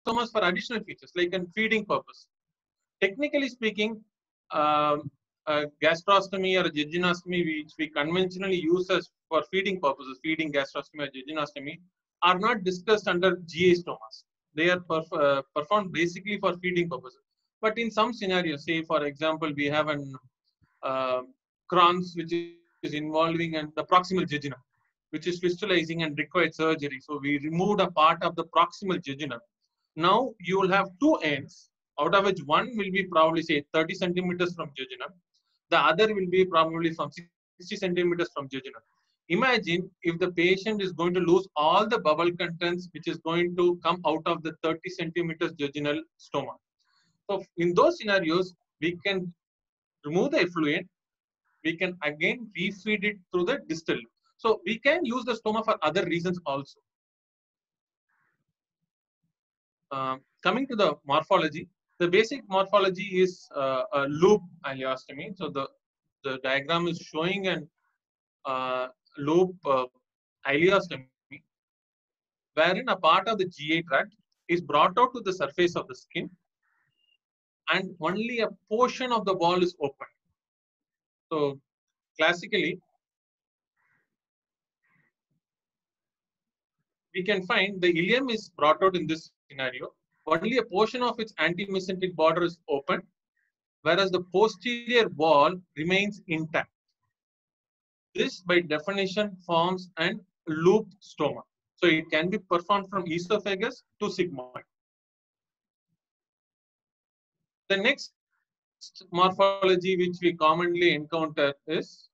anastomas for additional features like a feeding purpose. Technically speaking, gastrostomy or jejunostomy, which we conventionally use as for feeding purposes, feeding gastrostomy or jejunostomy, are not discussed under GI stomas. They are performed basically for feeding purposes. But in some scenarios, say for example, we have an Crohn's which is involving the proximal jejunum, which is fistulizing and required surgery. So we removed a part of the proximal jejunum. Now you will have two ends, out of which one will be probably say 30 centimeters from jejunum. The other will be probably from 60 centimeters from jejunum. Imagine if the patient is going to lose all the bowel contents, which is going to come out of the 30 centimeters jejunal stoma. So in those scenarios, we can remove the effluent. We can again refeed it through the distal. So we can use the stoma for other reasons also. Coming to the morphology, the basic morphology is a loop ileostomy. So the diagram is showing an loop ileostomy, wherein a part of the GI tract is brought out to the surface of the skin, and only a portion of the wall is open. So classically, we can find the ileum is brought out in this scenario. Only a portion of its antimesenteric border is open, whereas the posterior wall remains intact. This, by definition, forms an loop stoma. So it can be performed from esophagus to sigmoid. The next morphology which we commonly encounter is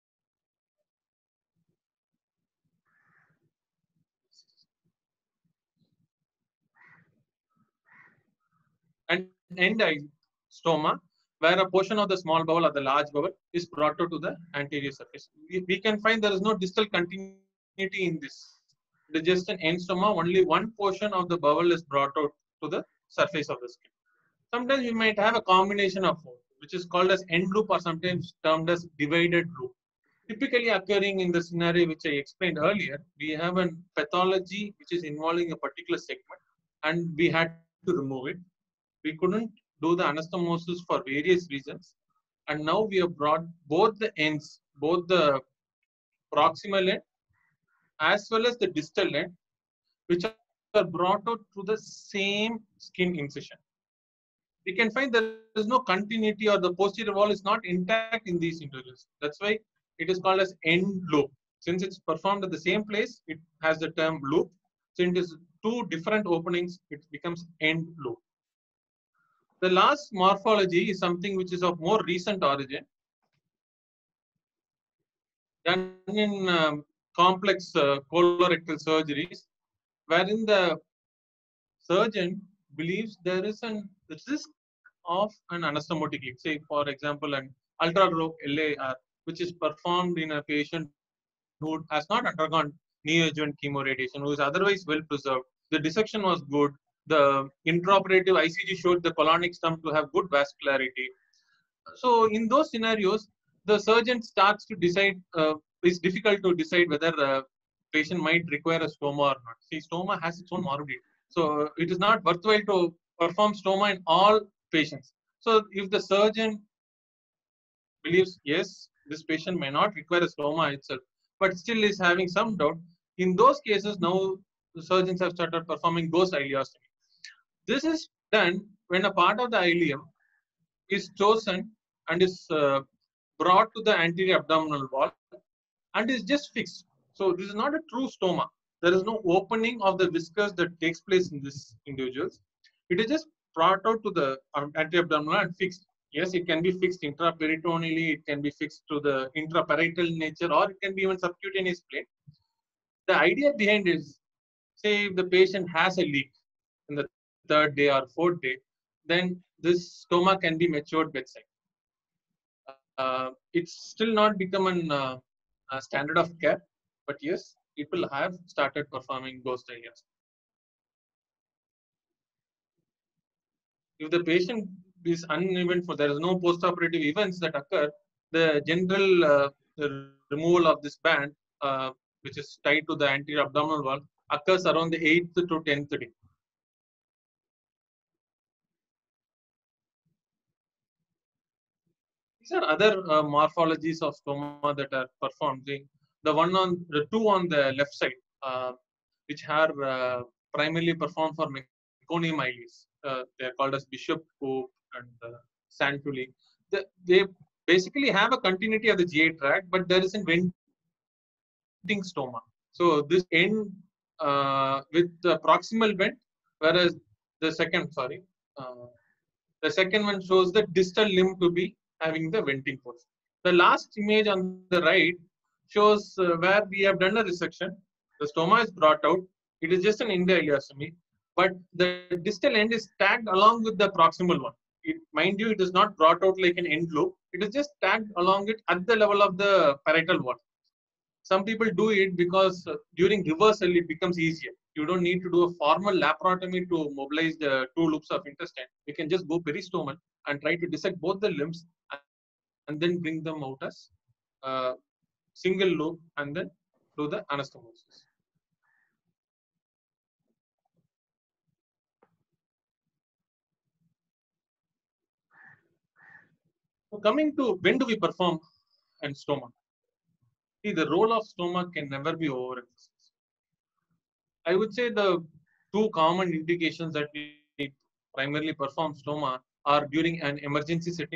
an end stoma, where a portion of the small bowel or the large bowel is brought out to the anterior surface. We can find there is no distal continuity in this. It is just an end stoma, only one portion of the bowel is brought out to the surface of the skin. Sometimes we might have a combination of both, which is called as end loop or sometimes termed as divided loop. Typically occurring in the scenario which I explained earlier, we have a pathology which is involving a particular segment and we had to remove it. We couldn't do the anastomosis for various reasons, and now we have brought both the ends, both the proximal end as well as the distal end, which are brought out through the same skin incision. We can find there is no continuity or the posterior wall is not intact in these individuals. That's why it is called as end loop. Since it's performed at the same place, it has the term loop. Since it is two different openings, it becomes end loop. The last morphology is something which is of more recent origin, done in complex colorectal surgeries, wherein the surgeon believes there is a risk of an anastomotic leak. Say, for example, an ultra-low LAR, which is performed in a patient who has not undergone neoadjuvant chemoradiation, who is otherwise well preserved. The dissection was good. The intraoperative ICG showed the colonic stump to have good vascularity. So in those scenarios, the surgeon starts to decide, it's difficult to decide whether the patient might require a stoma or not. See, stoma has its own morbidity. So it is not worthwhile to perform stoma in all patients. So if the surgeon believes, yes, this patient may not require a stoma itself, but still is having some doubt, in those cases, now the surgeons have started performing ghost ileostomy. This is done when a part of the ileum is chosen and is brought to the anterior abdominal wall and is just fixed. So this is not a true stoma. There is no opening of the viscous that takes place in this individuals. It is just brought out to the anterior abdominal and fixed. Yes, it can be fixed intraperitoneally, it can be fixed to the intraparietal nature, or it can be even subcutaneous plate. The idea behind is, say if the patient has a leak in the third day or fourth day, then this stoma can be matured bedside. It's still not become a standard of care, but yes, people have started performing ghost ileostomy. If the patient is uneventful, there is no postoperative events that occur, the general removal of this band, which is tied to the anterior abdominal wall, occurs around the 8th to 10th day. These are other morphologies of stoma that are performed. The two on the left side, which are primarily performed for meconium ileus. They are called as Bishop Pope and Santulli. They basically have a continuity of the GI tract, but there is a venting stoma. So this end with the proximal vent, whereas uh, the second one shows the distal limb to be having the venting portion. The last image on the right shows where we have done a resection. The stoma is brought out. It is just an endoileostomy, but the distal end is tagged along with the proximal one. Mind you, it is not brought out like an end loop. It is just tagged along it at the level of the parietal wall. Some people do it because during reversal it becomes easier. You don't need to do a formal laparotomy to mobilize the two loops of intestine. You can just go peristomal and try to dissect both the limbs and then bring them out as uh, single loop and then do the anastomosis. So coming to when do we perform and stoma? See, the role of stoma can never be overemphasized. I would say the two common indications that we primarily perform stoma are during an emergency setting,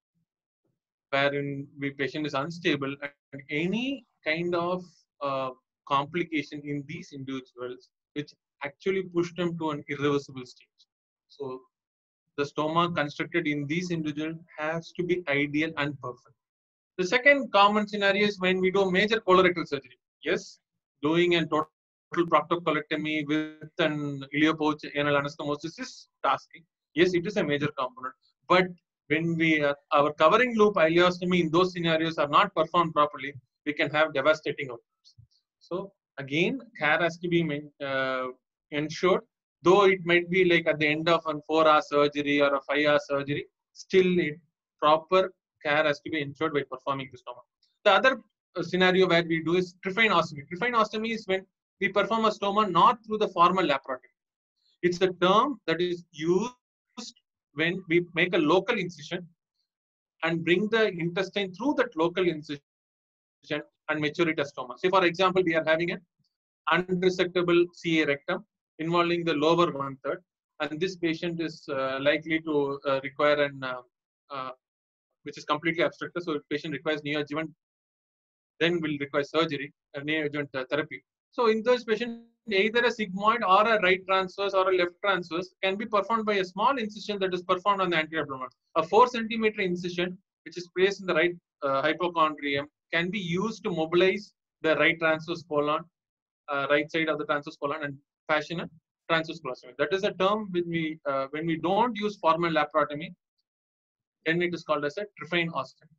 wherein the patient is unstable, and any kind of uh, complication in these individuals which actually push them to an irreversible stage. So the stoma constructed in these individuals has to be ideal and perfect. The second common scenario is when we do major colorectal surgery. Yes, doing a total proctocolectomy with an ileopouch anal anastomosis is tasking. Yes, it is a major component. But when our covering loop ileostomy in those scenarios are not performed properly, we can have devastating outcomes. So again, care has to be ensured. Though it might be like at the end of a 4-hour surgery or a 5-hour surgery, still proper care has to be ensured by performing the stoma. The other scenario where we do is trifine ostomy. Trifine ostomy is when we perform a stoma not through the formal laparotomy. It's a term that is used when we make a local incision and bring the intestine through that local incision and mature it as stoma. Say, for example, we are having an unresectable CA rectum involving the lower one third, and this patient is likely to require an which is completely obstructed. So, if patient requires neoadjuvant, then will require surgery, neoadjuvant therapy. So, in those patients, either a sigmoid or a right transverse or a left transverse can be performed by a small incision that is performed on the anterior abdomen. A 4 centimeter incision, which is placed in the right hypochondrium, can be used to mobilize the right transverse colon, right side of the transverse colon, and fashion a transverse colostomy. That is a term when we don't use formal laparotomy, then it is called as a trifine ostomy.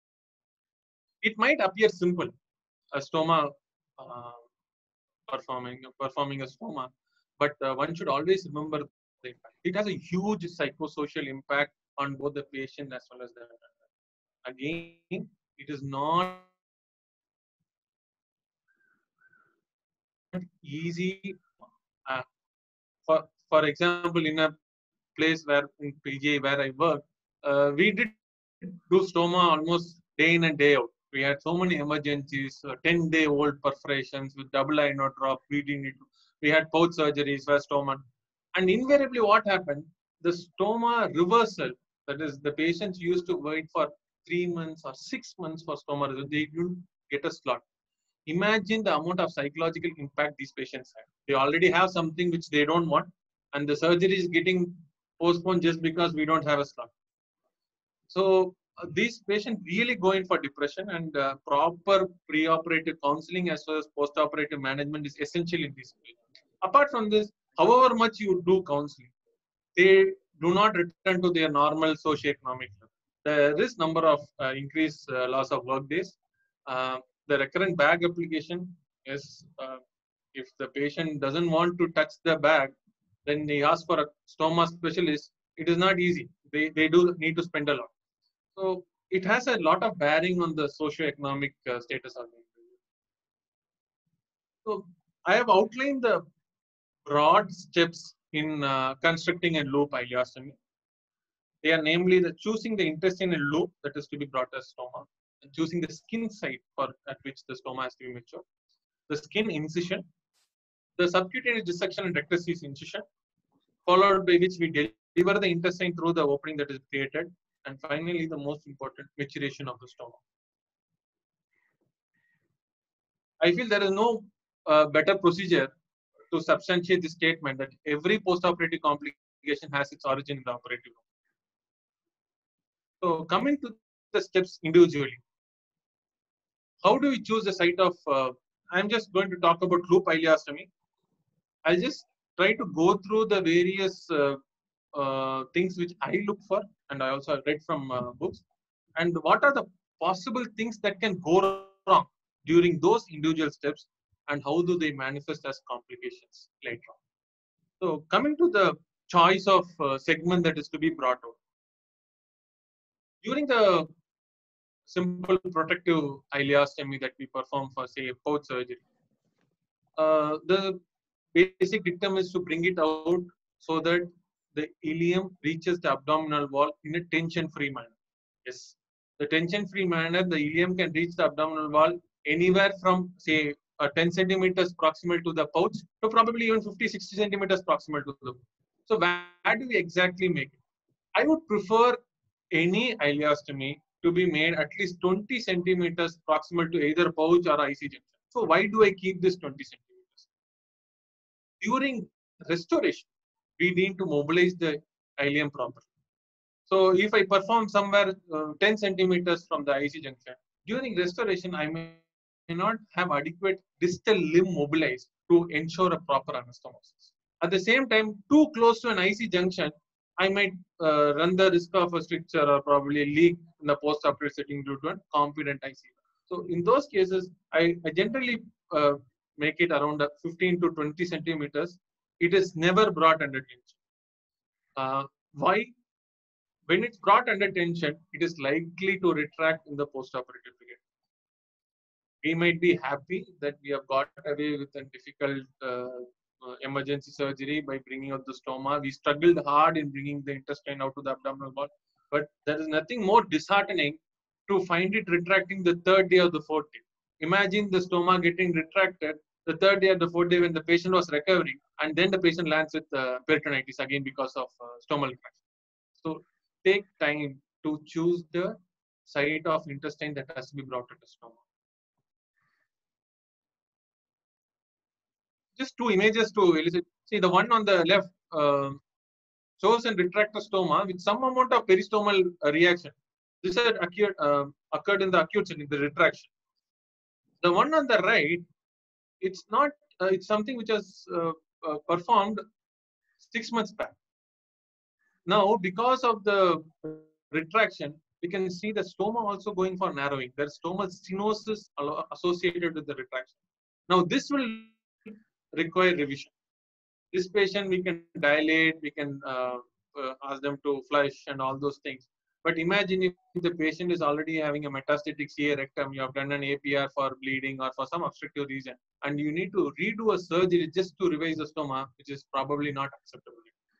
It might appear simple, a stoma uh, performing a stoma, but one should always remember the impact. It has a huge psychosocial impact on both the patient as well as the again. It is not easy. Uh, for example, in a place where in PGI where I work, we did do stoma almost day in and day out. We had so many emergencies, 10-day-old perforations with double ino drop, bleeding it. We had pouch surgeries where stoma. And invariably, what happened? The stoma reversal, that is, the patients used to wait for 3 months or 6 months for stoma result. They didn't get a slot. Imagine the amount of psychological impact these patients have. They already have something which they don't want, and the surgery is getting postponed just because we don't have a slot. So these patients really go in for depression, and proper preoperative counseling as well as postoperative management is essential in this case. Apart from this, however much you do counseling, they do not return to their normal socioeconomic level. There is number of increased loss of work days. Uh, the recurrent bag application is if the patient doesn't want to touch the bag, then he asks for a stoma specialist. It is not easy. They do need to spend a lot. So it has a lot of bearing on the socioeconomic status of the individual. So I have outlined the broad steps in constructing a loop ileostomy. They are namely the choosing the intestinal loop that is to be brought as stoma, and choosing the skin site for at which the stoma has to be matured, the skin incision, the subcutaneous dissection and rectus incision, followed by which we deliver the intestine through the opening that is created, and finally the most important, maturation of the stoma. I feel there is no better procedure to substantiate the statement that every postoperative complication has its origin in the operative room. So coming to the steps individually, how do we choose the site of, I'm just going to talk about loop ileostomy. I'll just try to go through the various things which I look for, and I also read from books, and what are the possible things that can go wrong during those individual steps, and how do they manifest as complications later on. So coming to the choice of segment that is to be brought out. During the simple protective ileostomy that we perform for, say, pouch surgery, the basic dictum is to bring it out so that the ileum reaches the abdominal wall in a tension-free manner. Yes, the tension-free manner, the ileum can reach the abdominal wall anywhere from, say, 10 centimeters proximal to the pouch to probably even 50-60 centimeters proximal to the. So where do we exactly make it? I would prefer any ileostomy to be made at least 20 centimeters proximal to either pouch or IC junction. So why do I keep this 20 centimeters? During restoration, we need to mobilize the ileum properly. So if I perform somewhere 10 centimeters from the IC junction, during restoration, I may not have adequate distal limb mobilized to ensure a proper anastomosis. At the same time, too close to an IC junction, I might run the risk of a stricture or probably a leak in the post-operative setting due to a competent IC. So in those cases, I generally make it around 15 to 20 centimeters. It is never brought under tension. Why? When it's brought under tension, it is likely to retract in the post-operative period. We might be happy that we have got away with a difficult emergency surgery by bringing out the stoma. We struggled hard in bringing the intestine out to the abdominal wall, but there is nothing more disheartening to find it retracting the third day or the fourth day. Imagine the stoma getting retracted the third day or the fourth day when the patient was recovering, and then the patient lands with peritonitis again because of stomal infection. So take time to choose the site of intestine that has to be brought to the stoma. Just two images to elicit. See, the one on the left shows a retractor stoma with some amount of peristomal reaction. This had occurred in the acute setting, the retraction. The one on the right, it's not. It's something which was performed 6 months back. Now, because of the retraction, we can see the stoma also going for narrowing. There's stomal stenosis associated with the retraction. Now, this will require revision. This patient we can dilate, we can ask them to flush and all those things. But imagine if the patient is already having a metastatic CA rectum, you have done an APR for bleeding or for some obstructive reason, and you need to redo a surgery just to revise the stoma, which is probably not acceptable.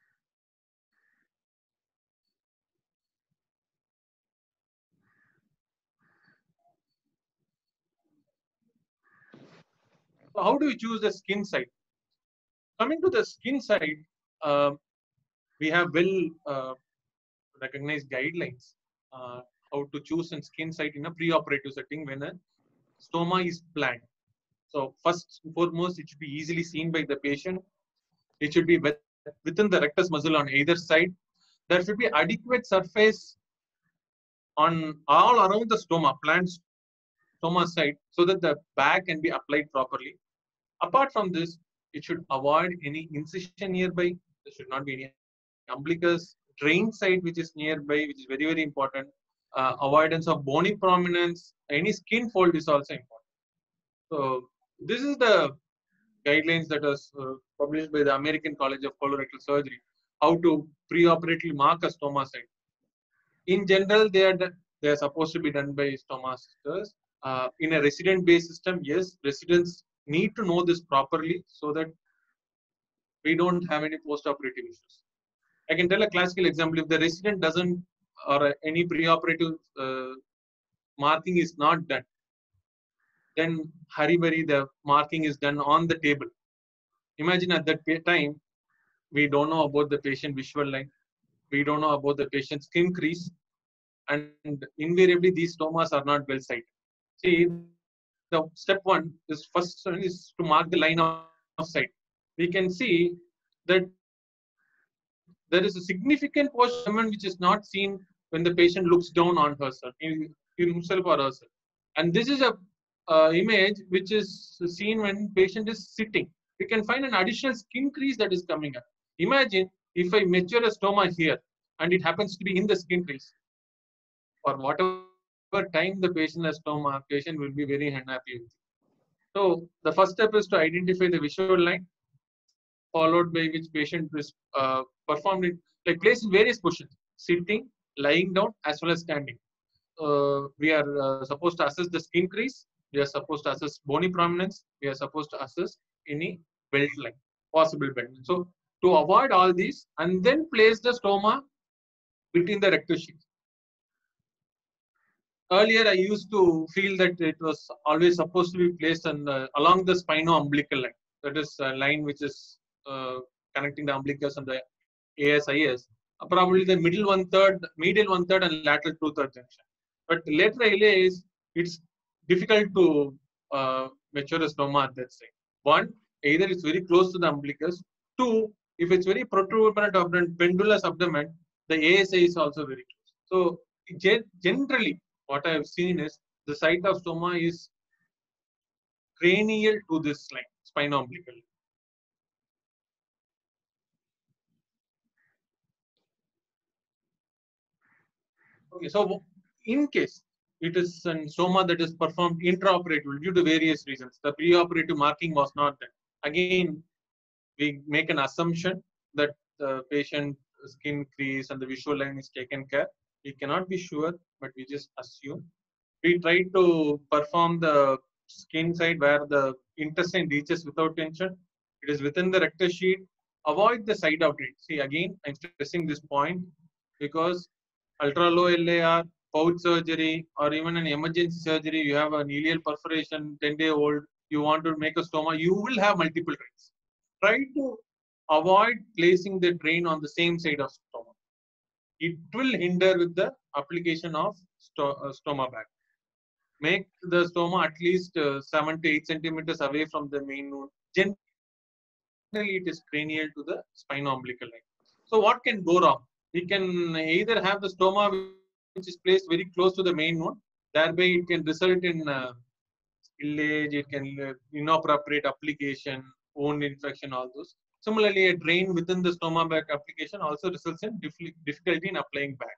So how do we choose the skin site? Coming to the skin site, uh, we have well recognized guidelines how to choose a skin site in a preoperative setting when a stoma is planned. So first and foremost, it should be easily seen by the patient. It should be within the rectus muscle on either side. There should be adequate surface on all around the stoma, planned stoma site, so that the bag can be applied properly. Apart from this, it should avoid any incision nearby. There should not be any umbilicus drain site which is nearby, which is very, very important. Avoidance of bony prominence, any skin fold is also important. So this is the guidelines that was published by the American College of Colorectal Surgery, how to preoperatively mark a stoma site. In general, they are supposed to be done by stoma sisters. In a resident-based system, yes, residents need to know this properly so that we don't have any post-operative issues. I can tell a classical example. If the resident doesn't or any preoperative marking is not done, then hurry the marking is done on the table. Imagine at that time, we don't know about the patient visual line, we don't know about the patient skin crease, and invariably these stomas are not well sighted. See, the step one is first is to mark the line of sight. We can see that there is a significant portion of abdomen which is not seen when the patient looks down on herself, in himself or herself. And this is a image which is seen when patient is sitting. We can find an additional skin crease that is coming up. Imagine if I measure a stoma here and it happens to be in the skin crease. For whatever time the patient has stoma, patient will be very unhappy. So the first step is to identify the visual line, followed by which patient is performed it like placed in various positions, sitting, lying down, as well as standing. We are supposed to assess the skin crease. We are supposed to assess bony prominence. We are supposed to assess any belt line, possible belt line. So to avoid all these, and then place the stoma between the rectus sheath. Earlier, I used to feel that it was always supposed to be placed on along the spino-umbilical line. That is a line which is connecting the umbilicus and the ASIS. Probably the medial 1/3, and lateral 2/3 junction. But later I realized it's difficult to mature a stoma at that side. One, either it's very close to the umbilicus. Two, if it's very protuberant abdomen, pendulous abdomen, the ASI is also very close. So generally, what I have seen is the site of stoma is cranial to this line, spino-umbilical. Okay, so in case it is an stoma that is performed intraoperatively due to various reasons, the preoperative marking was not done. Again, we make an assumption that the patient skin crease and the visual line is taken care. We cannot be sure, but we just assume. We try to perform the skin side where the intestine reaches without tension. It is within the rectus sheath. Avoid the side outlet. See, again, I'm stressing this point because ultra low LAR, pouch surgery, or even an emergency surgery, you have an ileal perforation, 10-day-old, you want to make a stoma, you will have multiple drains. Try to avoid placing the drain on the same side of stoma. It will hinder with the application of stoma bag. Make the stoma at least 7 to 8 centimeters away from the main wound. Generally, it is cranial to the spino-umbilical line. So what can go wrong? We can either have the stoma which is placed very close to the main wound. Thereby, it can result in spillage, it can inappropriate application, wound infection, all those. Similarly, a drain within the stoma bag application also results in difficulty in applying bag.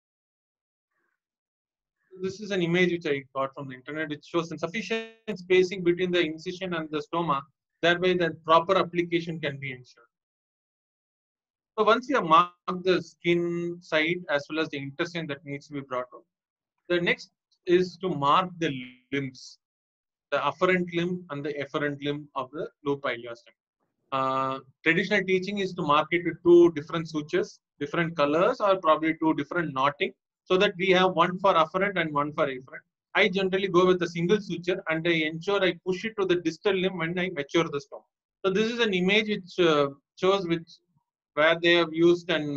This is an image which I got from the internet. It shows insufficient spacing between the incision and the stoma. Thereby, the proper application can be ensured. So once you have marked the skin side as well as the intestine that needs to be brought out, the next is to mark the limbs, the afferent limb and the efferent limb of the loop ileostomy. Traditional teaching is to mark it with 2 different sutures, different colors, or probably 2 different knotting, so that we have one for afferent and one for efferent. I generally go with a single suture and I ensure I push it to the distal limb when I mature the stoma. So this is an image which shows where they have used an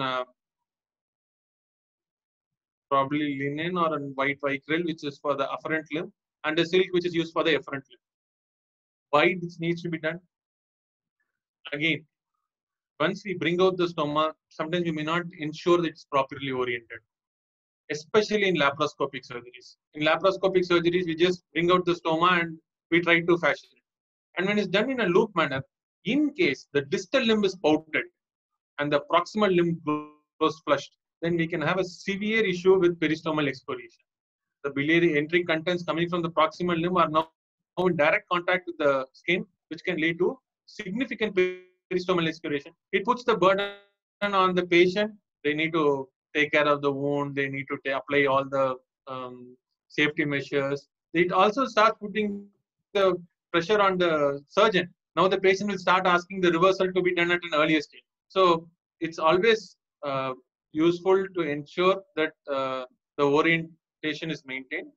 probably linen or a white vicryl, which is for the afferent limb, and a silk which is used for the efferent limb. Why this needs to be done? Again, once we bring out the stoma, sometimes we may not ensure that it's properly oriented, especially in laparoscopic surgeries. In laparoscopic surgeries, we just bring out the stoma and we try to fashion it. And when it's done in a loop manner, in case the distal limb is pouted and the proximal limb goes flushed, then we can have a severe issue with peristomal excoriation. The biliary entering contents coming from the proximal limb are now in direct contact with the skin, which can lead to significant peristomal excoriation. It puts the burden on the patient. They need to take care of the wound. They need to apply all the safety measures. It also starts putting the pressure on the surgeon. Now the patient will start asking the reversal to be done at an earlier stage. So it's always useful to ensure that the orientation is maintained.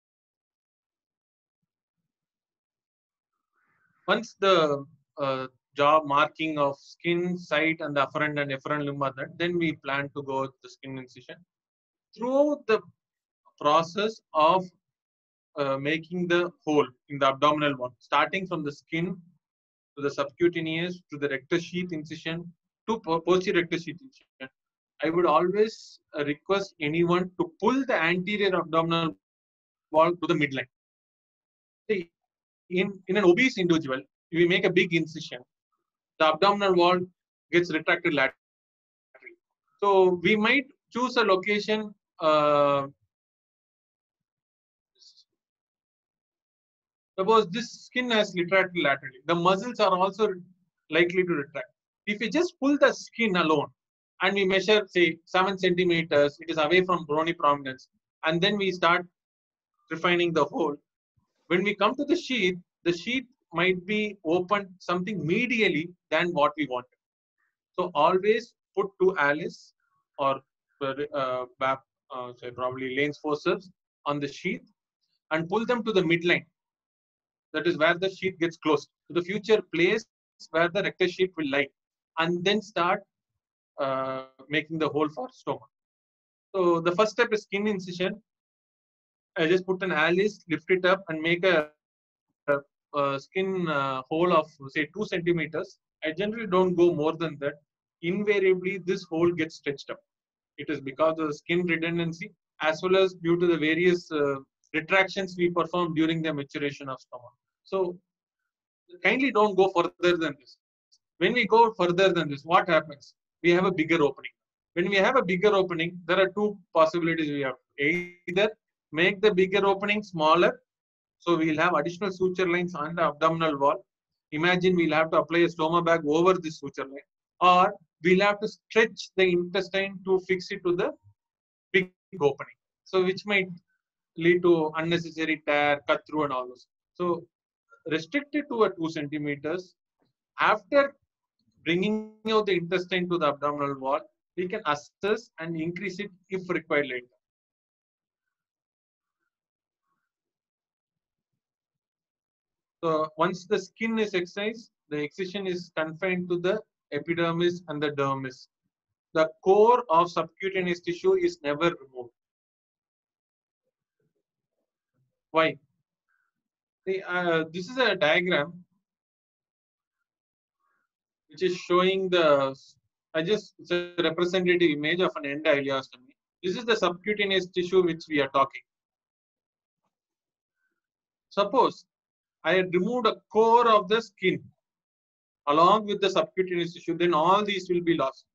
Once the job marking of skin, site, and the afferent and efferent limb are done, then we plan to go with the skin incision. Throughout the process of making the hole in the abdominal wall, starting from the skin to the subcutaneous to the rectus sheath incision to posterior rectus sheath incision, I would always request anyone to pull the anterior abdominal wall to the midline. In an obese individual, if we make a big incision, the abdominal wall gets retracted laterally. So we might choose a location. Suppose this skin has retracted laterally, the muscles are also likely to retract. If we just pull the skin alone and we measure, say, 7 centimeters, it is away from bony prominence, and then we start refining the hole. When we come to the sheath might be opened something medially than what we want. So always put 2 Alice or say probably Lane's forceps on the sheath and pull them to the midline. That is where the sheath gets closed to the future place where the rectus sheath will lie, and then start making the hole for stoma. So the first step is skin incision. I just put an Alice, lift it up, and make a skin hole of say 2 centimeters. I generally don't go more than that. Invariably, this hole gets stretched up. It is because of the skin redundancy as well as due to the various retractions we perform during the maturation of stoma. So kindly don't go further than this. When we go further than this, what happens? We have a bigger opening. When we have a bigger opening, there are 2 possibilities we have. Either make the bigger opening smaller, so we'll have additional suture lines on the abdominal wall. Imagine we'll have to apply a stoma bag over this suture line, or we'll have to stretch the intestine to fix it to the big opening. So which might lead to unnecessary tear, cut through, and all those. So restrict it to a 2 centimeters. After bringing out the intestine to the abdominal wall, we can assess and increase it if required later. So once the skin is excised, the excision is confined to the epidermis and the dermis. The core of subcutaneous tissue is never removed. Why? This is a diagram which is showing it's a representative image of an end ileostomy. This is the subcutaneous tissue which we are talking. Suppose I had removed a core of the skin along with the subcutaneous tissue, then all these will be lost.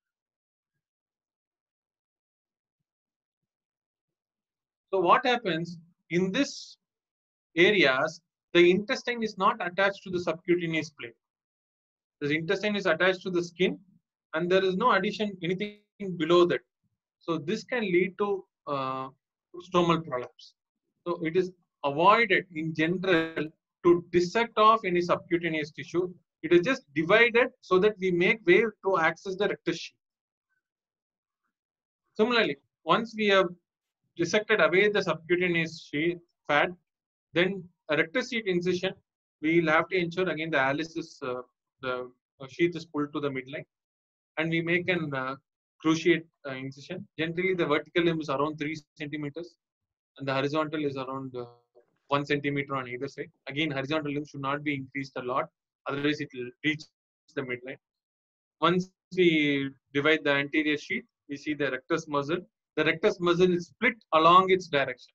So what happens in this areas, the intestine is not attached to the subcutaneous plate. The intestine is attached to the skin, and there is no addition anything below that. So this can lead to stomal prolapse. So it is avoided in general to dissect off any subcutaneous tissue. It is just divided so that we make way to access the rectus sheath. Similarly, once we have dissected away the subcutaneous sheath fat, then a rectus sheath incision, we will have to ensure again the Alice is the sheath is pulled to the midline, and we make an cruciate incision. Generally, the vertical limb is around 3 centimeters, and the horizontal is around 1 centimeter on either side. Again, horizontal limb should not be increased a lot, otherwise it will reach the midline. Once we divide the anterior sheath, we see the rectus muscle. The rectus muscle is split along its direction.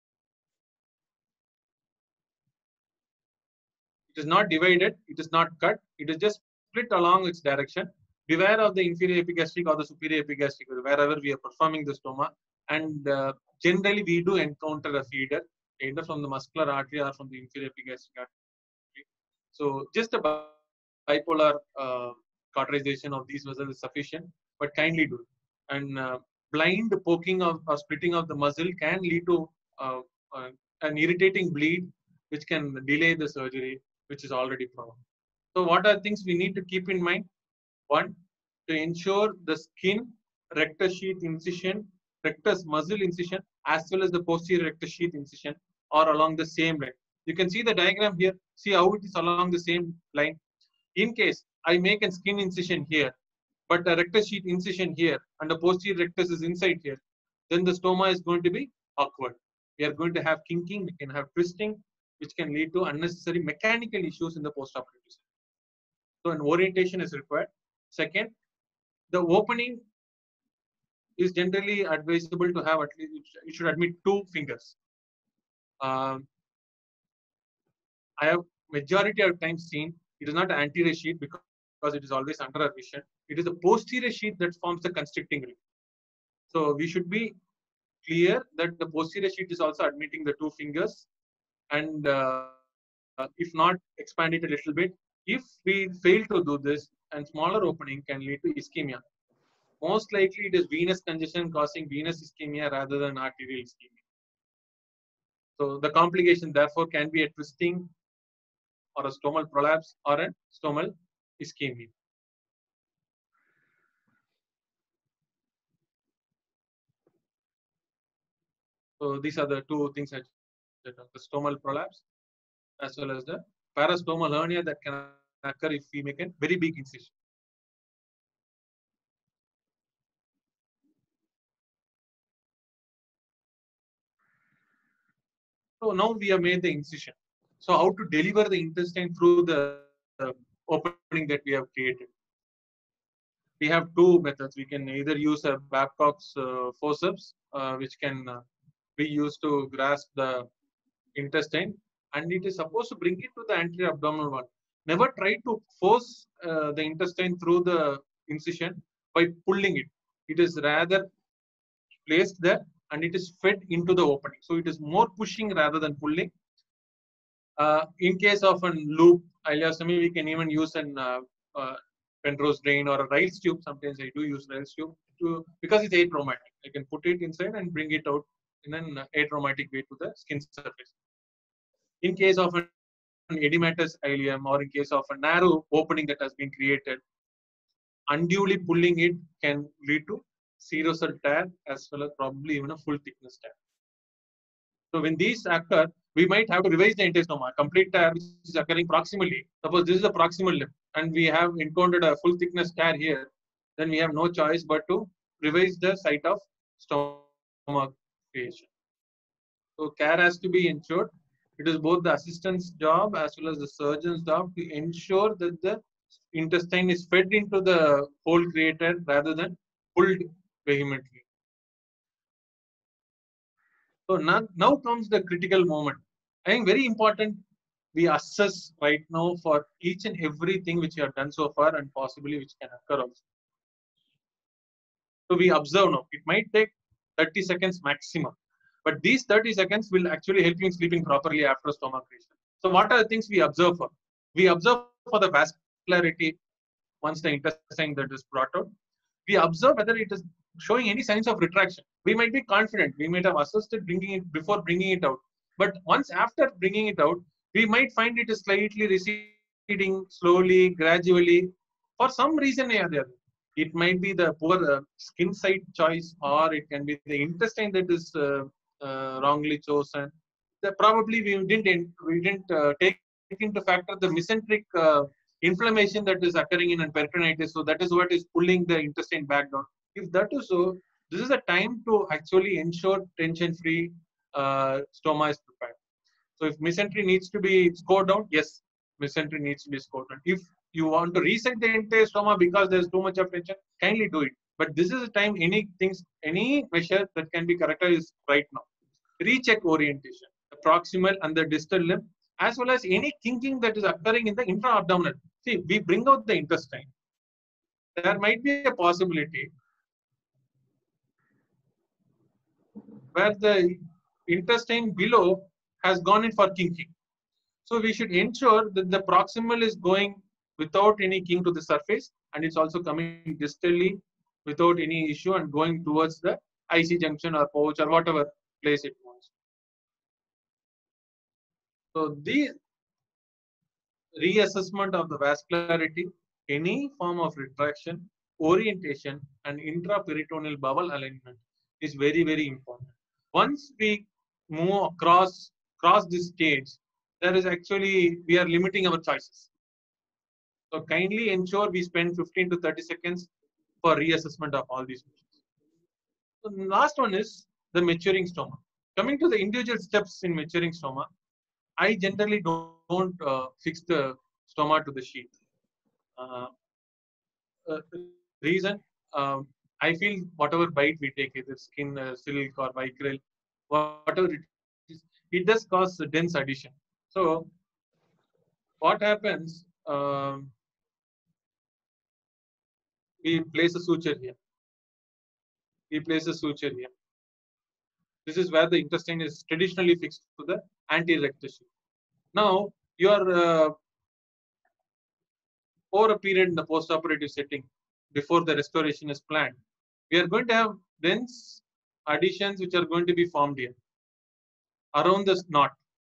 It is not divided, it is not cut, it is just split along its direction. Beware of the inferior epigastric or the superior epigastric, wherever we are performing the stoma. And generally, we do encounter a feeder, either from the muscular artery or from the inferior epigastric artery. So, just a bipolar cauterization of these vessels is sufficient, but kindly do it. And blind poking of or splitting of the muscle can lead to an irritating bleed, which can delay the surgery, which is already prone. So what are things we need to keep in mind? One, to ensure the skin rectus sheath incision, rectus muscle incision, as well as the posterior rectus sheath incision are along the same line. You can see the diagram here. See how it is along the same line. In case I make a skin incision here, but a rectus sheath incision here, and the posterior rectus is inside here, then the stoma is going to be awkward. We are going to have kinking, we can have twisting, which can lead to unnecessary mechanical issues in the postoperative. So an orientation is required. Second, the opening is generally advisable to have at least, you should admit 2 fingers. I have majority of times seen it is not an anterior sheath because it is always under our vision. It is a posterior sheath that forms the constricting ring. So we should be clear that the posterior sheath is also admitting the 2 fingers, and if not, expand it a little bit. If we fail to do this, and smaller opening can lead to ischemia. Most likely, it is venous congestion causing venous ischemia rather than arterial ischemia. So the complication, therefore, can be a twisting or a stomal prolapse or a stomal ischemia. So these are the 2 things that the stomal prolapse as well as the parastomal hernia that can occur if we make a very big incision. So now we have made the incision. So how to deliver the intestine through the opening that we have created? We have 2 methods. We can either use a Babcock's forceps, which can be used to grasp the intestine, and it is supposed to bring it to the anterior abdominal wall. Never try to force the intestine through the incision by pulling it. It is rather placed there and it is fed into the opening. So it is more pushing rather than pulling. In case of a loop ileostomy, we can even use an Penrose drain or a Riles tube. Sometimes I do use Riles tube because it's atraumatic. I can put it inside and bring it out in an atraumatic way to the skin surface. In case of an edematous ileum or in case of a narrow opening that has been created, unduly pulling it can lead to serosal tear as well as probably even a full thickness tear. So when these occur, we might have to revise the intestoma. Complete tear which is occurring proximally. Suppose this is the proximal limb and we have encountered a full thickness tear here, then we have no choice but to revise the site of stoma creation. So care has to be ensured. It is both the assistant's job as well as the surgeon's job to ensure that the intestine is fed into the hole created rather than pulled vehemently. So now comes the critical moment. I think very important we assess right now for each and everything which we have done so far and possibly which can occur also. So we observe now. It might take 30 seconds maximum, but these 30 seconds will actually help you in sleeping properly after stoma creation. So what are the things we observe for? We observe for the vascularity once the intestine that is brought out. We observe whether it is showing any signs of retraction. We might be confident. We might have assessed it bringing it before bringing it out. But once after bringing it out, we might find it is slightly receding slowly, gradually, for some reason or other. It might be the poor skin site choice, or it can be the intestine that is wrongly chosen. Probably we didn't take into factor the mesenteric inflammation that is occurring in a peritonitis. So that is what is pulling the intestine back down. If that is so, this is a time to actually ensure tension-free stoma is prepared. So if mesentery needs to be scored down, yes, mesentery needs to be scored down. If you want to reset the entire stoma because there is too much of tension, kindly do it. But this is the time any measure that can be corrected is right now. Recheck orientation, the proximal and the distal limb, as well as any kinking that is occurring in the intra-abdominal. See, we bring out the intestine. There might be a possibility where the intestine below has gone in for kinking. So we should ensure that the proximal is going without any kink to the surface, and it's also coming distally without any issue and going towards the IC junction or pouch or whatever place it wants. So the reassessment of the vascularity, any form of retraction orientation and intraperitoneal bowel alignment is very, very important. Once we move cross this stage, there is actually, we are limiting our choices. So kindly ensure we spend 15 to 30 seconds for reassessment of all these questions. So the last one is the maturing stoma. Coming to the individual steps in maturing stoma, I generally don't fix the stoma to the sheath. Uh, Reason, I feel whatever bite we take, either skin, silk, or vicryl, whatever it is, it does cause dense adhesion. So what happens? We place a suture here. We place a suture here. This is where the intestine is traditionally fixed to the anterior rectus sheath. Now, you are over a period in the postoperative setting before the restoration is planned. We are going to have dense adhesions which are going to be formed here around the knot.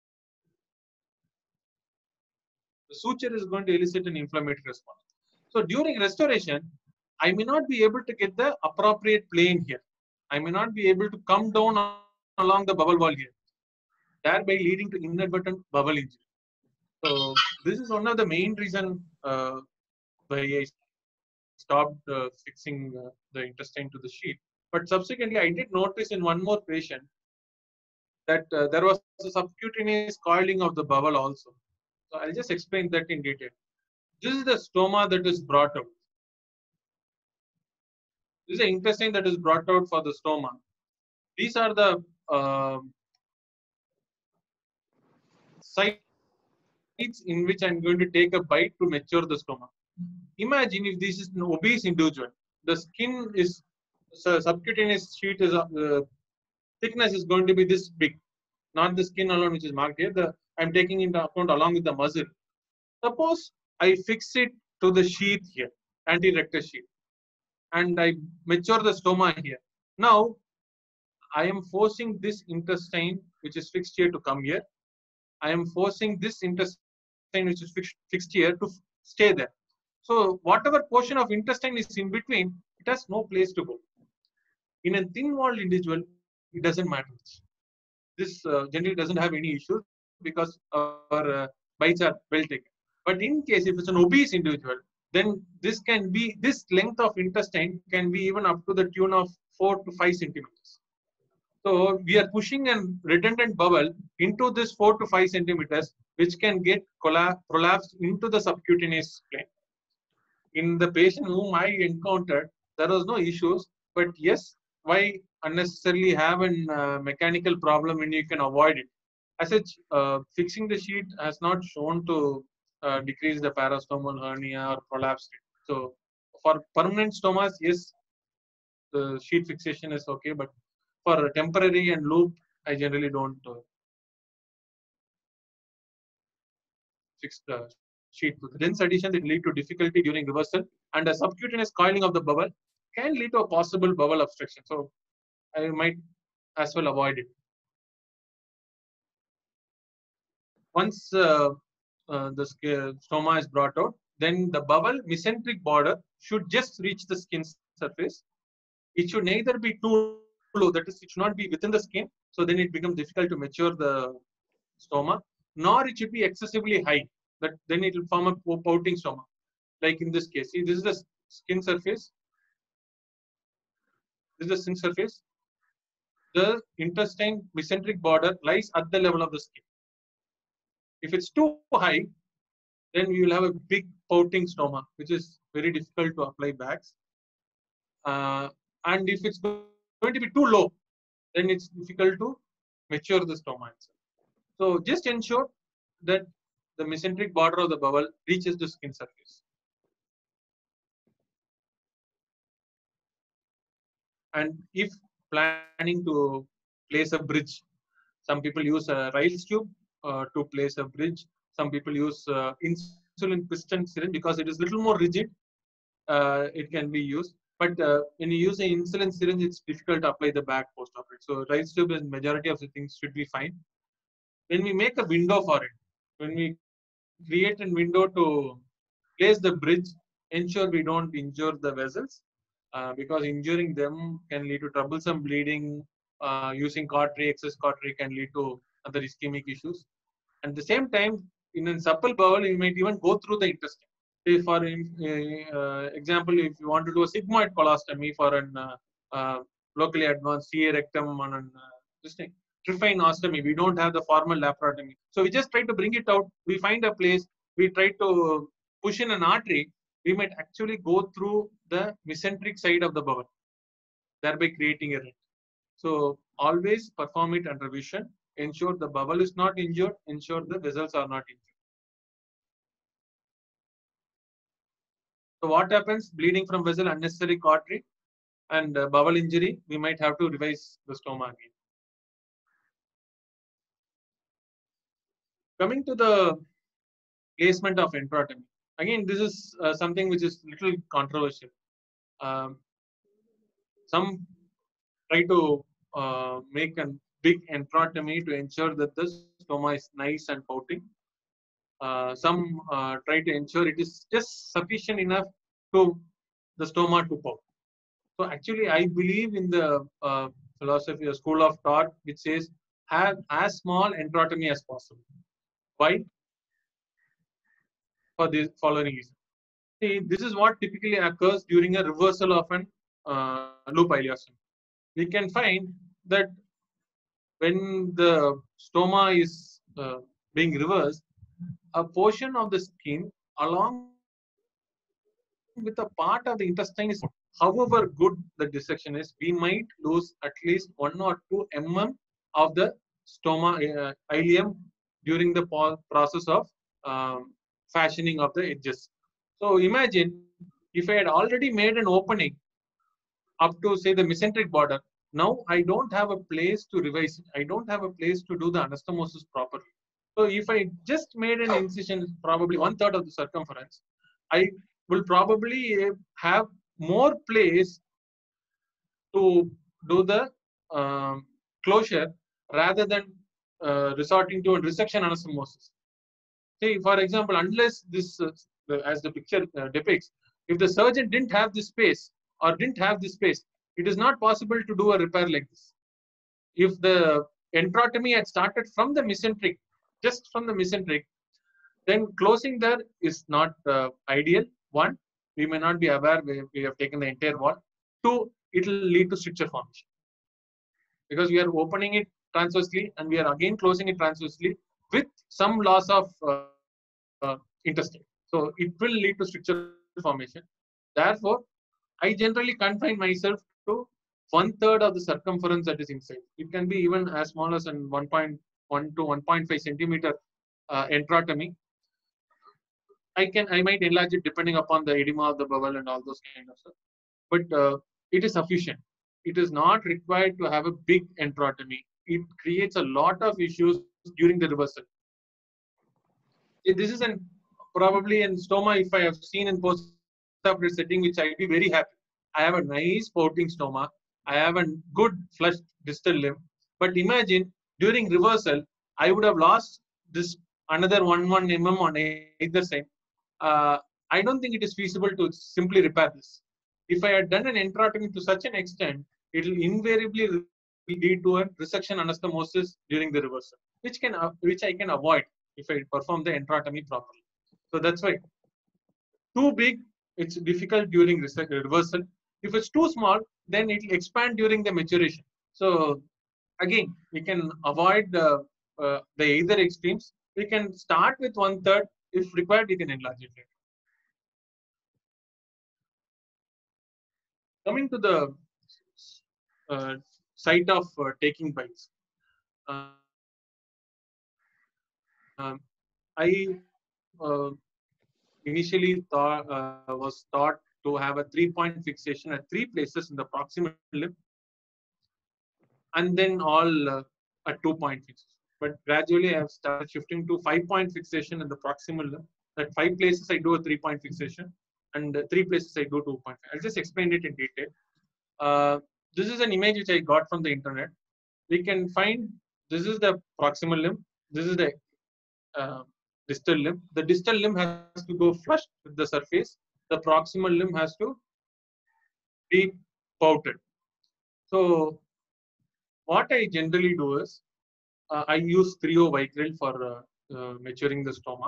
The suture is going to elicit an inflammatory response. So during restoration, I may not be able to get the appropriate plane here. I may not be able to come down along the bowel wall here, thereby leading to inadvertent bowel injury. So this is one of the main reason why I stopped fixing the intestine to the sheath. But subsequently, I did notice in one more patient that there was a subcutaneous coiling of the bowel also. So I'll just explain that in detail. This is the stoma that is brought out. This is the intestine that is brought out for the stoma. These are the sites in which I'm going to take a bite to mature the stoma. Imagine if this is an obese individual. The skin is, subcutaneous sheet is, thickness is going to be this big. Not the skin alone which is marked here. I'm taking into account along with the muscle. Suppose I fix it to the sheath here, anti-rectus sheath, and I mature the stoma here. Now, I am forcing this intestine which is fixed here to come here. I am forcing this intestine which is fixed here to stay there. So whatever portion of intestine is in between, it has no place to go. In a thin-walled individual, it doesn't matter. This generally doesn't have any issues because our bites are well taken. But in case if it's an obese individual, then this length of intestine can be even up to the tune of 4 to 5 centimeters. So we are pushing a redundant bowel into this 4 to 5 centimeters, which can get prolapsed into the subcutaneous plane. In the patient whom I encountered, there was no issues, but yes, why unnecessarily have a mechanical problem when you can avoid it? As such, fixing the sheet has not shown to decrease the parastomal hernia or prolapse it. So for permanent stomas, yes, the sheet fixation is okay, but for temporary and loop, I generally don't fix the sheet. The dense adhesion that lead to difficulty during reversal and a subcutaneous coiling of the bowel can lead to a possible bowel obstruction. So I might as well avoid it. Once the stoma is brought out, then the bowel mesenteric border should just reach the skin surface. It should neither be too low, that is, it should not be within the skin, so then it becomes difficult to mature the stoma, nor it should be excessively high, that then it will form a pouting stoma. Like in this case, see, this is the skin surface. This is the skin surface. The intestine mesenteric border lies at the level of the skin. If it's too high, then we will have a big pouting stoma, which is very difficult to apply bags. And if it's going to be too low, then it's difficult to mature the stoma itself. So just ensure that the mesenteric border of the bowel reaches the skin surface. And if planning to place a bridge, some people use a Ryle's tube to place a bridge. Some people use insulin piston syringe because it is little more rigid. It can be used. But when you use an insulin syringe, it's difficult to apply the bag post-operative. So Ryle's tube and majority of the things should be fine. When we make a window for it, when we create a window to place the bridge, ensure we don't injure the vessels, because injuring them can lead to troublesome bleeding. Using cautery, excess cautery can lead to other ischemic issues. At the same time, in a supple bowel, you might even go through the intestine. Say for example, if you want to do a sigmoid colostomy for an locally advanced CA rectum on an this thing, tryphinostomy, we don't have the formal laparotomy. So we just try to bring it out. We find a place, we try to push in an artery, we might actually go through the mesenteric side of the bowel, thereby creating a rent. So always perform it under vision. Ensure the bowel is not injured. Ensure the vessels are not injured. So what happens? Bleeding from vessel, unnecessary cautery, and bowel injury. We might have to revise the stoma again. Coming to the placement of enterotomy. Again, this is something which is little controversial. Um, some try to make a big enterotomy to ensure that the stoma is nice and pouting. Some try to ensure it is just sufficient enough to the stoma to pout. So actually, I believe in the philosophy, a school of thought, which says have as small enterotomy as possible. Why? For the following reason. See, this is what typically occurs during a reversal of an loop ileostomy. We can find that when the stoma is being reversed, a portion of the skin along with a part of the intestine is, however good the dissection is, we might lose at least 1 or 2 mm of the stoma ileum during the process of fashioning of the edges. So imagine if I had already made an opening up to say the mesenteric border, now I don't have a place to revise it. I don't have a place to do the anastomosis properly. So if I just made an incision, probably 1/3 of the circumference, I will probably have more place to do the closure rather than resorting to a resection anastomosis. See, for example, unless this, as the picture depicts, if the surgeon didn't have this space or didn't have this space, it is not possible to do a repair like this. If the enterotomy had started from the mesenteric, just from the mesenteric, then closing there is not ideal. One, we may not be aware we have taken the entire wall. Two, it will lead to stricture formation because we are opening it transversely and we are again closing it transversely with some loss of intestine. So it will lead to stricture formation. Therefore, I generally confine myself to 1/3 of the circumference that is inside. It can be even as small as 1.1 to 1.5 centimeter enterotomy. I might enlarge it depending upon the edema of the bowel and all those kind of stuff. But it is sufficient. It is not required to have a big enterotomy. It creates a lot of issues during the reversal. This is probably in stoma, if I have seen in post-operative setting, which I'd be very happy. I have a nice pouting stoma. I have a good flushed distal limb. But imagine during reversal, I would have lost this another 1 mm on either side. I don't think it is feasible to simply repair this. If I had done an enterotomy to such an extent, it will invariably lead to a resection anastomosis during the reversal, which I can avoid if I perform the enterotomy properly. So that's why too big, it's difficult during reversal. If it's too small, then it will expand during the maturation. So again, we can avoid the either extremes. We can start with 1/3. If required, we can enlarge it later. Coming to the site of taking bites. I initially was taught to have a 3-point fixation at 3 places in the proximal limb, and then all at 2-point fixation. But gradually, I have started shifting to 5-point fixation in the proximal limb. At 5 places, I do a 3-point fixation, and 3 places, I do 2-point. I'll just explain it in detail. This is an image which I got from the internet. We can find this is the proximal limb. This is the distal limb. The distal limb has to go flush with the surface. The the proximal limb has to be pouted. So what I generally do is I use Vicryl for maturing the stoma.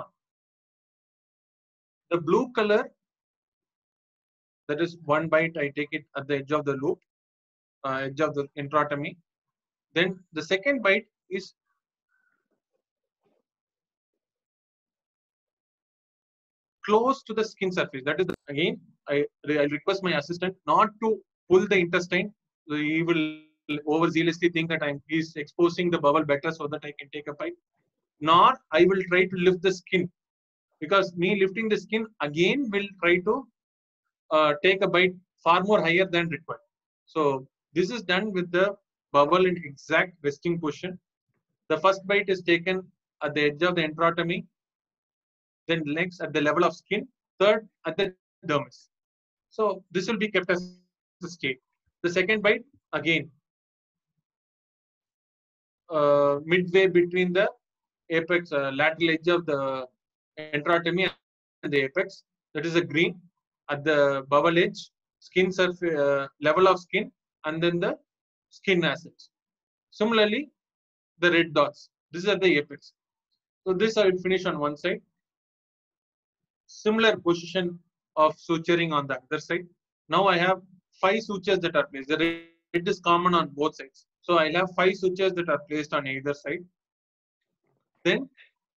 The blue color, that is one bite, I take it at the edge of the loop, edge of the enterotomy. Then the second bite is close to the skin surface. That is, again, I request my assistant not to pull the intestine. He will overzealously think that he's exposing the bowel better so that I can take a bite. Nor I will try to lift the skin, because me lifting the skin again will try to take a bite far more higher than required. So this is done with the bowel in exact resting position. The first bite is taken at the edge of the enterotomy, then next at the level of skin, third at the dermis. So this will be kept as the state. The second bite, again, midway between the apex, lateral edge of the enterotomy and the apex, that is a green. At the bowel edge, skin surface, level of skin, and then the skin assets. Similarly, the red dots, these are the apex. So this I will finish on one side. Similar position of suturing on the other side. Now I have 5 sutures that are placed. The red is common on both sides. So I'll have 5 sutures that are placed on either side. Then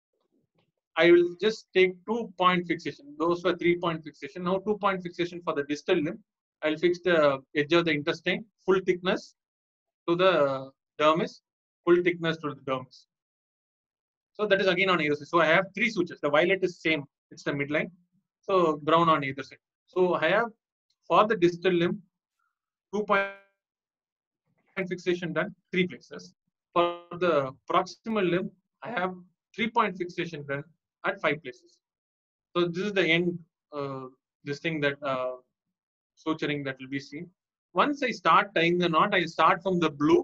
I will just take 2-point fixation. Those were 3-point fixation. Now 2-point fixation for the distal limb. I'll fix the edge of the intestine, full thickness to the dermis, full thickness to the dermis. So that is again on either side. So I have 3 sutures. The violet is same. It's the midline. So brown on either side. So I have, for the distal limb, 2-point fixation done 3 places. For the proximal limb, I have 3-point fixation done at 5 places. So this is the end, this thing that suturing that will be seen. Once I start tying the knot, I start from the blue.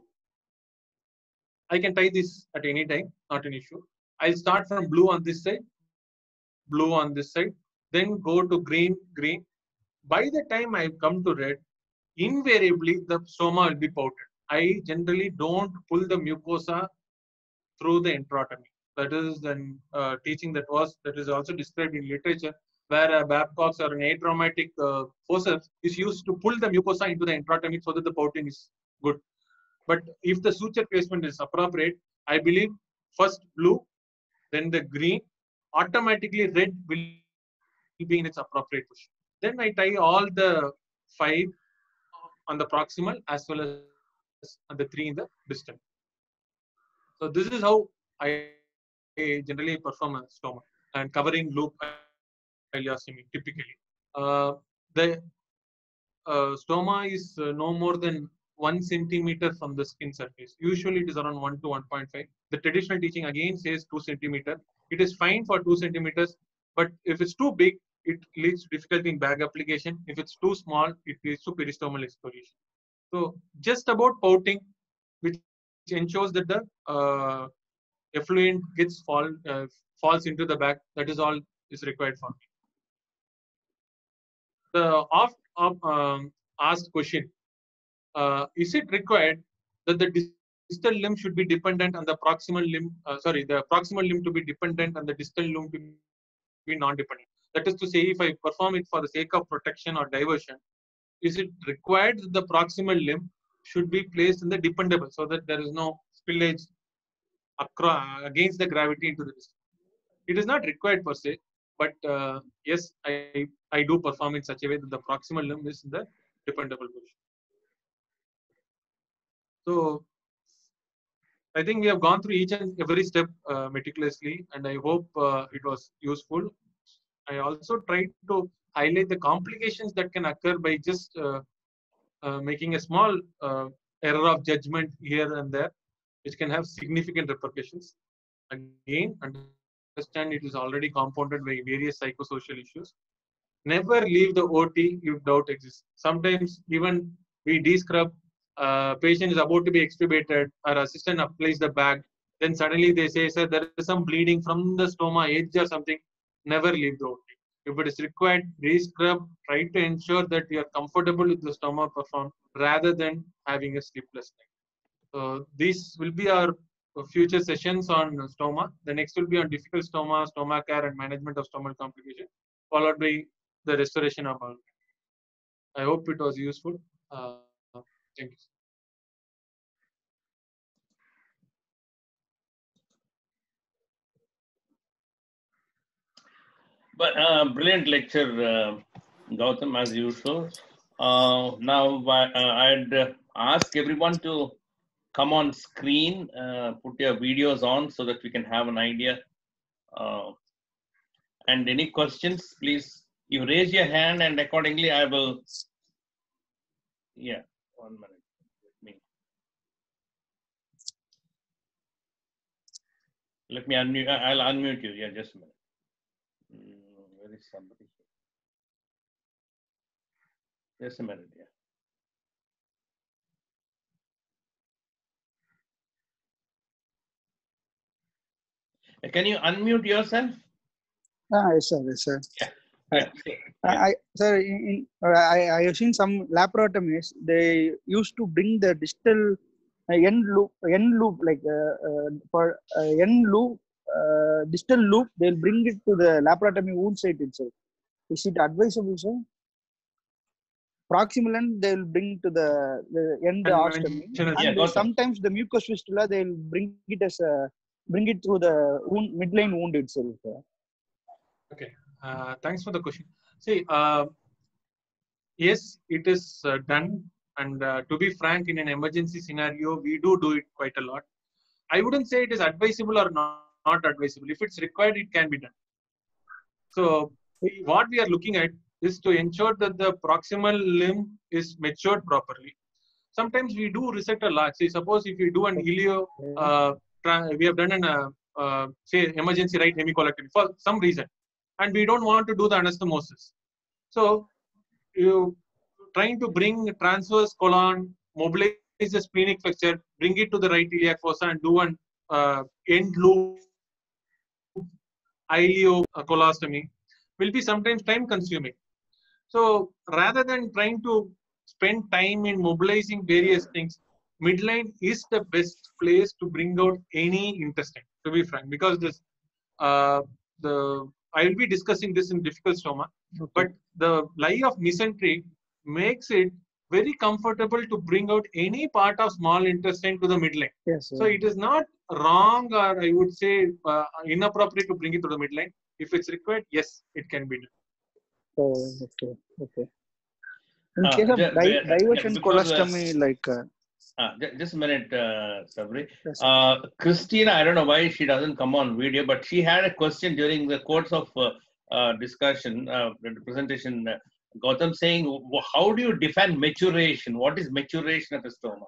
I can tie this at any time, not an issue. I'll start from blue on this side, blue on this side, then go to green, green. By the time I come to red, invariably the stoma will be pouted. I generally don't pull the mucosa through the enterotomy. That is the teaching that is also described in literature, where a Babcock's or an atraumatic forceps is used to pull the mucosa into the enterotomy so that the pouting is good. But if the suture placement is appropriate, I believe first blue, then the green, automatically red will be in its appropriate position. Then I tie all the 5 on the proximal as well as the 3 in the distal. So this is how I generally perform a stoma and covering loop ileostomy typically. The stoma is no more than 1 centimeter from the skin surface. Usually it is around 1 to 1.5. The traditional teaching again says 2 centimeter. It is fine for 2 centimeters, but if it's too big, it leads to difficulty in bag application. If it's too small, it leads to peristomal exfoliation. So just about pouting, which ensures that the effluent gets falls into the bag. That is all is required for me. The oft asked question: is it required that the distal limb should be dependent on the proximal limb? The proximal limb to be dependent on the distal limb to be non-dependent. That is to say, if I perform it for the sake of protection or diversion, is it required that the proximal limb should be placed in the dependable so that there is no spillage against the gravity into the distal? It is not required per se, but yes, I do perform in such a way that the proximal limb is in the dependable position. So I think we have gone through each and every step meticulously, and I hope it was useful. I also tried to highlight the complications that can occur by just making a small error of judgment here and there, which can have significant repercussions. Again, understand it is already compounded by various psychosocial issues. Never leave the OT if doubt exists. Sometimes even we descrub, patient is about to be extubated, our assistant applies the bag, then suddenly they say, sir, there is some bleeding from the stoma edge or something. Never leave the OT. If it is required, re-scrub. Try to ensure that you are comfortable with the stoma perform rather than having a sleepless night. So these will be our future sessions on stoma. The next will be on difficult stoma, stoma care, and management of stomal complication, followed by the restoration of bowel. I hope it was useful. Thank you. But brilliant lecture, Gautam, as usual. Now I'd ask everyone to come on screen, put your videos on so that we can have an idea. And any questions, please, you raise your hand and accordingly I will, yeah, 1 minute. Let me unmute, I'll unmute you, yeah, just a minute. Where is somebody? Just a minute, yeah. Can you unmute yourself? Yes, sir. Yes, sir. Yeah. Sir, I have seen some laparotomies. They used to bring the distal end loop, like for end loop, distal loop. They'll bring it to the laparotomy wound site itself. Is it advisable, sir? Proximal end they'll bring to the end ostomy, and sometimes the mucous fistula they'll bring it as a through the wound, midline wound itself. Okay, thanks for the question. See, yes, it is done, and to be frank, in an emergency scenario, we do it quite a lot. I wouldn't say it is advisable or not advisable. If it's required, it can be done. So what we are looking at is to ensure that the proximal limb is matured properly. Sometimes we do resect a large. Say, suppose if you do an ilio, we have done an say emergency right hemicolectomy for some reason, and we don't want to do the anastomosis. So you trying to bring transverse colon, mobilize the splenic flexure, bring it to the right iliac fossa, and do an end loop colostomy will be sometimes time consuming. So rather than trying to spend time in mobilizing various things, midline is the best place to bring out any intestine, to be frank, because this I will be discussing this in difficult stoma, but the lie of mesentery makes it very comfortable to bring out any part of small intestine to the midline. Yes, so it is not wrong, or I would say inappropriate to bring it to the midline. If it's required, yes, it can be done. Oh, okay. In case of diversion colostomy, like. Just a minute, Sabri. Yes, Christina, I don't know why she doesn't come on video, but she had a question during the course of discussion, the presentation. Gautam saying, how do you define maturation? What is maturation of a stoma?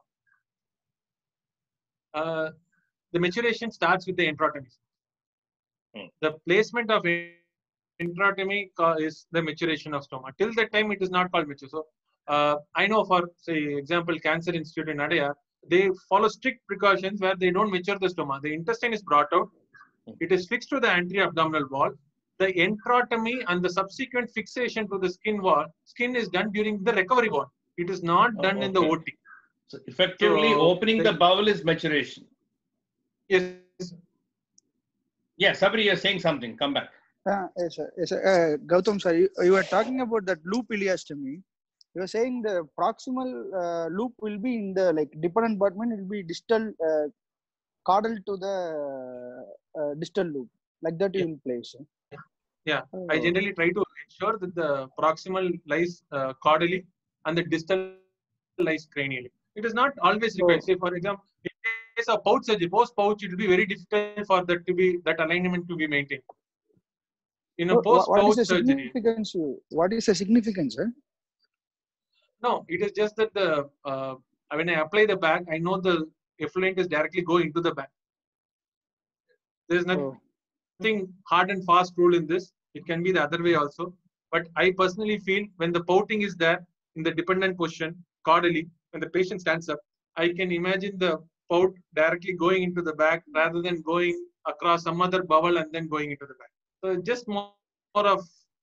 The maturation starts with the enterotomy. The placement of enterotomy is the maturation of stoma. Till that time, it is not called mature. So, I know, for say example, Cancer Institute in Adyar, they follow strict precautions where they don't mature the stoma. The intestine is brought out, it is fixed to the anterior abdominal wall. The enterotomy and the subsequent fixation to the skin is done during the recovery ward. It is not done in the OT. So effectively, opening the bowel is maturation. Yes. Yeah, Sabri, you're saying something. Come back. Yes, sir. Gautam, sir, you were talking about that loop ileostomy. You were saying the proximal loop will be in the dependent compartment. It will be distal, caudal to the distal loop. Like that, you will place. Yeah, I generally try to ensure that the proximal lies caudally and the distal lies cranially. It is not always required. Say, for example, in case of pouch surgery, post pouch, it will be very difficult for that alignment to be maintained. In a post pouch surgery, what is the significance, sir? No, it is just that when I apply the bag, I know the effluent is directly going into the bag. There is nothing hard and fast rule in this. It can be the other way also. But I personally feel when the pouting is there in the dependent position, caudally, when the patient stands up, I can imagine the pout directly going into the bag rather than going across some other bowel and then going into the bag. So just more of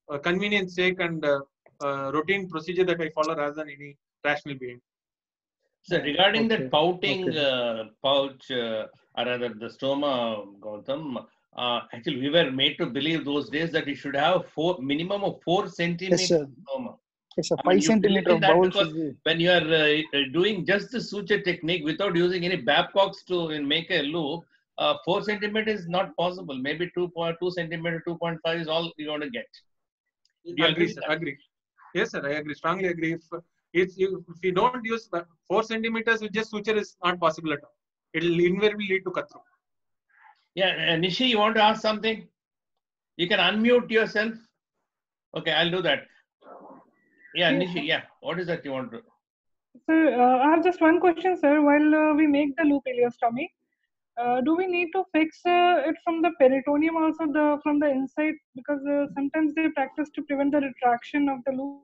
convenience sake and routine procedure that I follow rather than any rational being. So regarding Okay. that pouting Okay. pouch, or rather the stoma, Gautam, actually we were made to believe those days that you should have minimum of 4 Yes, centimeters sir. of stoma. Yes, sir. I mean, 5 you believe centimeter in of that bowel because should be. when you are doing just the suture technique without using any Babcocks to make a loop, 4 centimeters is not possible. Maybe 2.2 centimeter, 2.5 is all you're going to get. Do you agree Agree, with sir. that? Agree. Yes, sir. I agree. Strongly agree. If you don't use 4 centimeters with just suture, is not possible at all. It will invariably lead to cut through. Yeah, Nishi, you want to ask something? You can unmute yourself. Okay, I'll do that. Yeah, Yes, Nishi, yeah. What is that you want to? sir, I have just one question, sir. While we make the loop ileostomy, do we need to fix it from the peritoneum also, from the inside? Because sometimes they practice to prevent the retraction of the loop.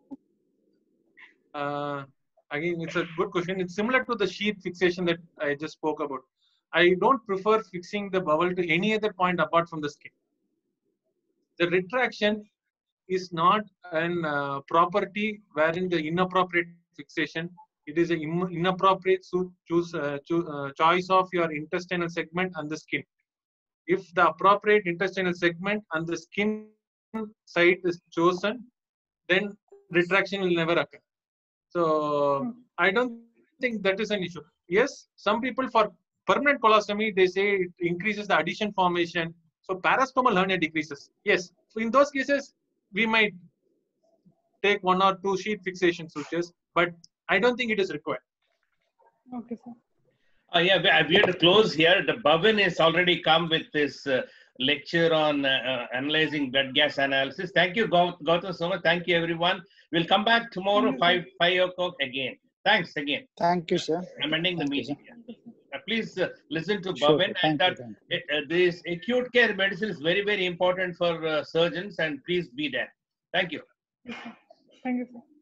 Again, it's a good question. It's similar to the sheath fixation that I just spoke about. I don't prefer fixing the bowel to any other point apart from the skin. The retraction is not an property wherein the inappropriate fixation. It is an inappropriate choice of your intestinal segment and the skin. If the appropriate intestinal segment and the skin site is chosen, then retraction will never occur. So I don't think that is an issue. Yes, some people for permanent colostomy, they say it increases the adhesion formation. So parastomal hernia decreases. Yes, so in those cases, we might take 1 or 2 sheath fixation sutures, but I don't think it is required. Okay, sir. Yeah, we have to close here. The Bhavin has already come with this lecture on analyzing blood gas analysis. Thank you, Gautam, so much. Thank you, everyone. We'll come back tomorrow, 5 o'clock again. Thanks again. Thank you, sir. I'm ending the Thank you, meeting. sir. Please listen to Sure, Bhavin. sir. And Thank that you. this acute care medicine is very, very important for surgeons, and please be there. Thank you. Thank you, sir.